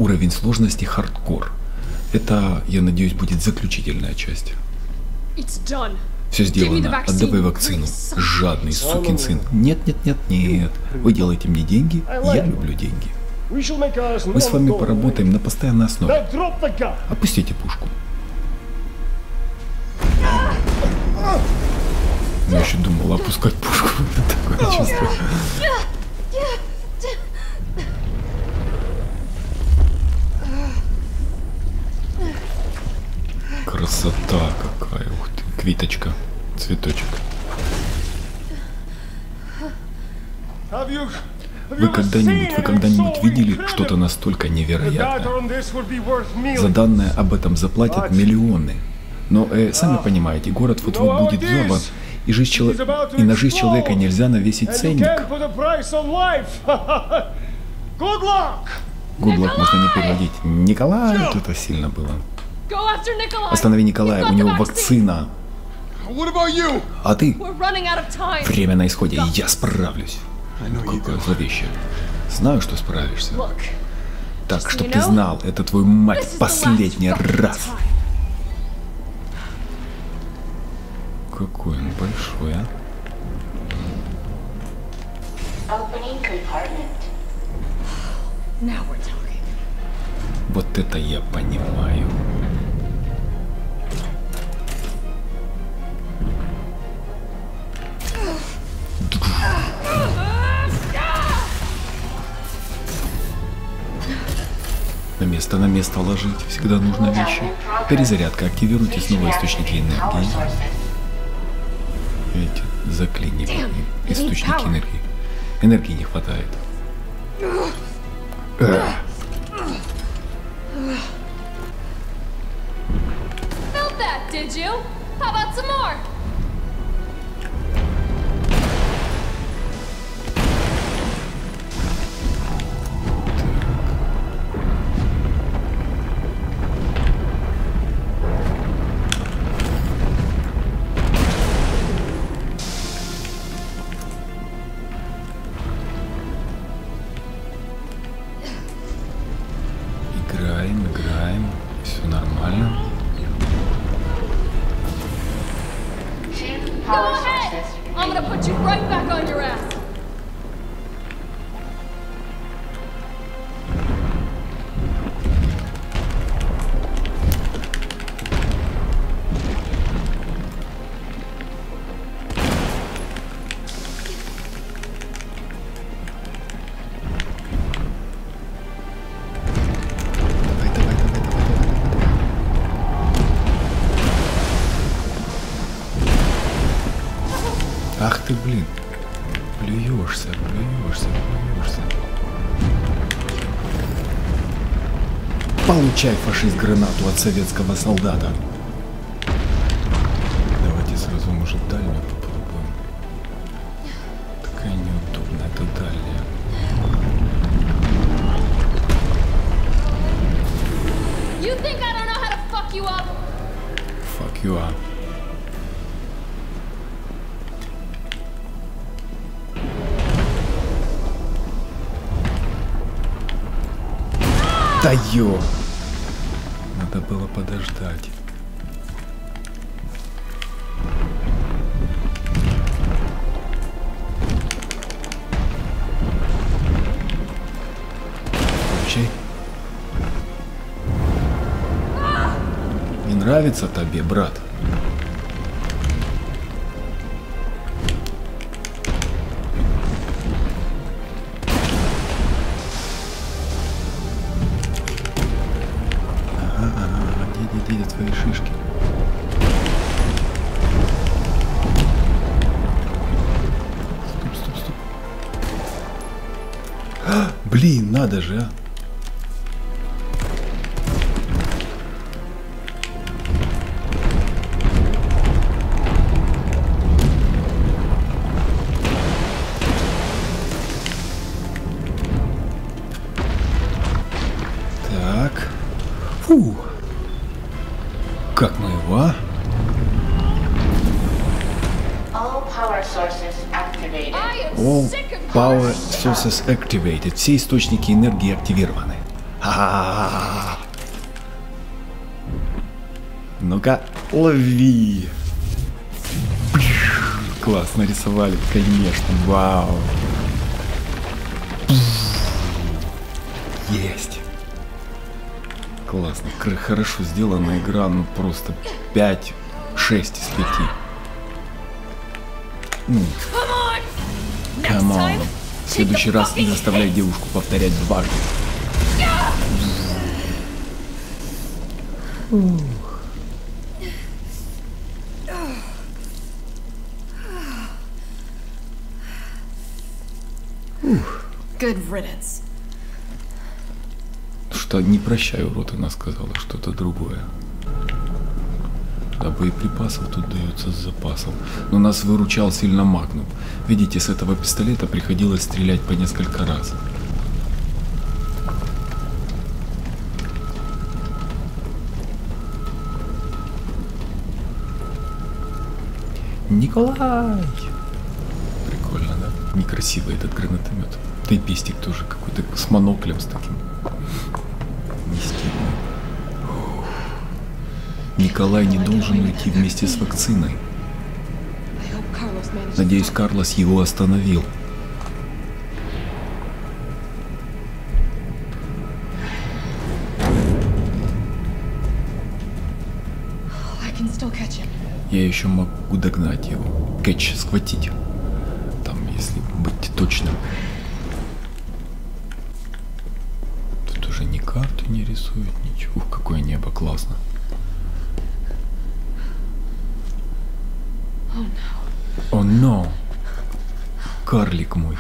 Уровень сложности хардкор. Это, я надеюсь, будет заключительная часть. Все сделано. Отдавай вакцину. Жадный сукин сын. Нет, нет, нет, нет. Вы делаете мне деньги, я люблю деньги. Мы с вами поработаем на постоянной основе. Опустите пушку. Я еще думал опускать пушку. Такое чувство. Красота какая. Ух ты. Квиточка. Цветочек. Вы когда-нибудь видели что-то настолько невероятное? За данное об этом заплатят миллионы. Но, сами понимаете, город вот-вот будет взорван, и на жизнь человека нельзя навесить ценник. Гудлак можно не переводить. Николай, это сильно было. Останови Николая, у него вакцина. А ты? Время на исходе, я справлюсь. Ну, какое зловещее. Знаю, что справишься. Так, чтоб ты знал, это твой мать последний раз. Какой он большой, а? Вот это я понимаю. На место ложить. Всегда нужно вещи. Перезарядка. Активируйте снова источники энергии. Видите, заклинивание. Источники энергии. Энергии не хватает. Играем, все нормально. Ах ты, блин. Плюешься. Получай, фашист, гранату от советского солдата. Давайте сразу, может, дальнюю попробуем. Такая неудобная, это дальняя. Fuck you up. Да ё! Надо было подождать. Получай. Не нравится тебе, брат? Где твои шишки? Стоп. Блин, надо же, а. Так. Фу. Как мы его, а? All power sources activated. Все источники энергии активированы. Ха. Ну-ка, лови. Класс, нарисовали, конечно. Вау. Есть. Классно. Хорошо сделана игра, ну просто 5-6 из 5. Come on. В следующий раз не заставляй девушку повторять дважды. Good riddance. Что не прощай, урод, она сказала что-то другое. Да, боеприпасов тут дается с запасом. Но нас выручал сильно Магнум. Видите, с этого пистолета приходилось стрелять по несколько раз. Николай! Прикольно, да? Некрасивый этот гранатомет. Да и пестик тоже какой-то с моноклем, с таким. Не стильный. Николай не должен уйти вместе с вакциной. Надеюсь, Карлос его остановил. Я еще могу догнать его. Кэтч, схватить. Там, если быть точным. Тут уже ни карту не рисует, ничего. Ух, какое небо, классно. О, но! Карлик мой.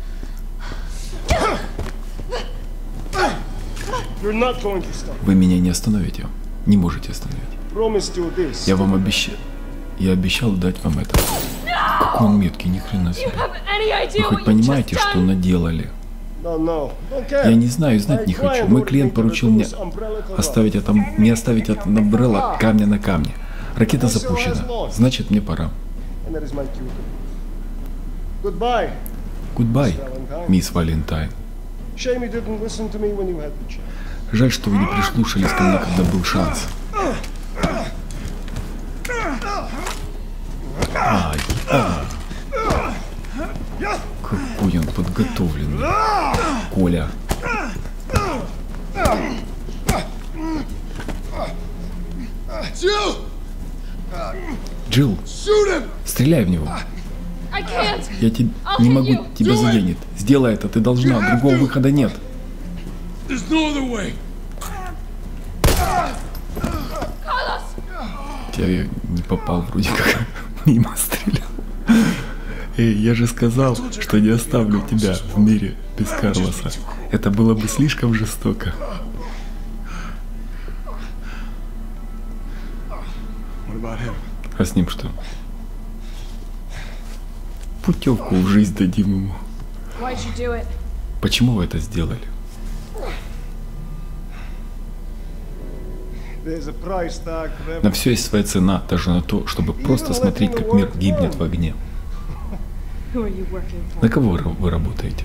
Вы меня не остановите. Не можете остановить. Я вам обещал. Я обещал дать вам это. Какой он меткий, ни хрена себе. Вы хоть понимаете, что наделали? Я не знаю и знать не хочу. Мой клиент поручил мне оставить это, не оставить от Umbrella камня на камне. Ракета запущена. Значит, мне пора. Goodbye, мисс Валентайн. Жаль, что вы не прислушались ко мне, когда был шанс. Какой он подготовленный. Коля. Джилл, стреляй в него. Я не могу, тебя заденет. Сделай это, ты должна, другого выхода нет. Я не попал вроде как, мимо стрелял. Эй, я же сказал, что не оставлю тебя в мире без Карлоса. Это было бы слишком жестоко. А с ним что? Путевку в жизнь дадим ему. Почему вы это сделали? На все есть своя цена, даже на то, чтобы просто смотреть, как мир гибнет в огне. На кого вы работаете?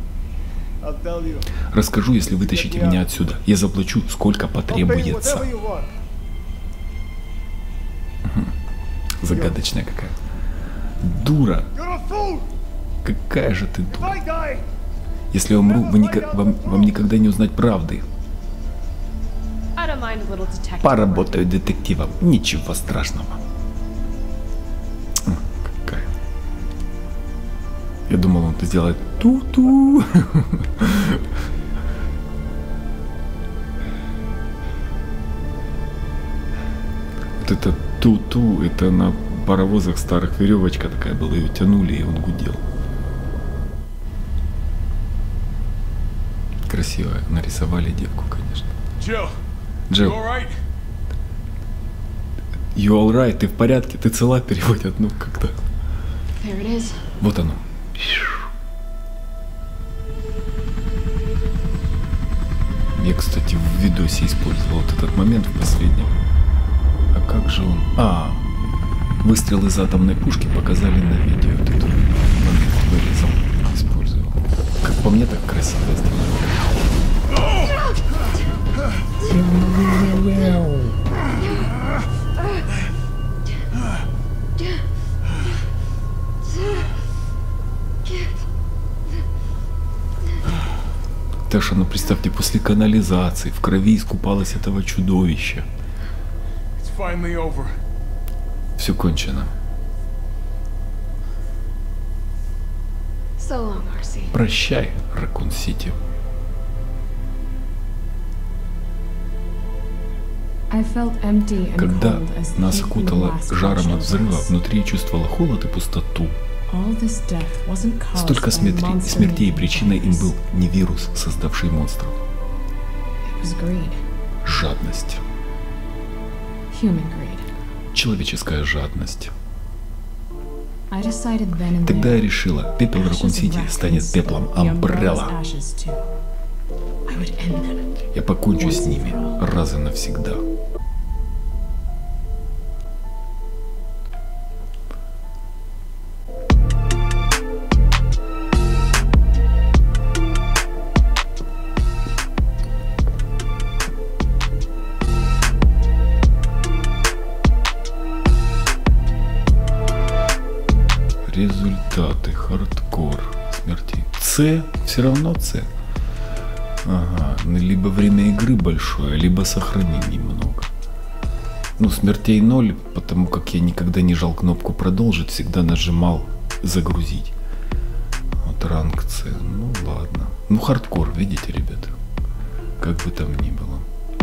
Расскажу, если вытащите меня отсюда. Я заплачу, сколько потребуется. Загадочная какая. Дура. Какая же ты дура. Если я умру, вам никогда не узнать правды. Поработаю детективом. Ничего страшного. Какая. Я думал, он это сделает ту-ту. Вот это ту-ту, это на паровозах старых веревочка такая была, ее тянули, и он гудел. Красиво нарисовали девку, конечно. Джилл. You all right? Ты в порядке? Ты цела? Переводят, ну как-то. Вот оно. Я, кстати, в видосе использовал вот этот момент в последнем. А как же он? Выстрел из атомной пушки показали на видео. Вот этот момент вырезал, использовал. Как по мне, так красиво сделано. Наташа, ну представьте, после канализации в крови искупалось этого чудовища. Все кончено. Прощай, Ракун-Сити. Когда нас окутало жаром от взрыва, внутри чувствовала холод и пустоту. Столько смертей, причиной им был не вирус, создавший монстров. Жадность. Человеческая жадность. Тогда я решила, пепел Ракун-Сити станет пеплом Umbrella. Я покончу с ними раз и навсегда. Результаты. Хардкор. Смерти. С. Все равно С. Ага. Либо время игры большое, либо сохранений много. Ну, смертей 0, потому как я никогда не жал кнопку продолжить, всегда нажимал загрузить. Вот ранг С. Ну ладно. Ну, хардкор, видите, ребята. Как бы там ни было.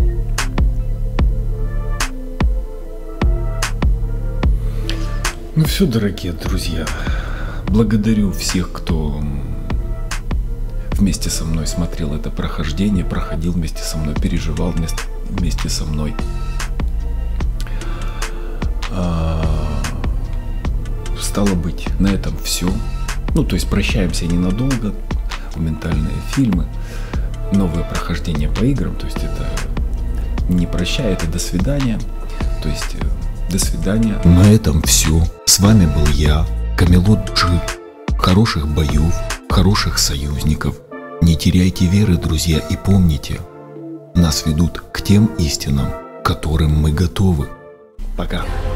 Ну все, дорогие друзья, благодарю всех, кто вместе со мной смотрел это прохождение, проходил вместе со мной, переживал вместе со мной. Стало быть, на этом все. Ну, то есть прощаемся ненадолго, моментальные фильмы, новое прохождение по играм, то есть это не прощай, это до свидания, то есть... До свидания. На этом все. С вами был я, Камелот G. Хороших боев, хороших союзников. Не теряйте веры, друзья, и помните, нас ведут к тем истинам, к которым мы готовы. Пока.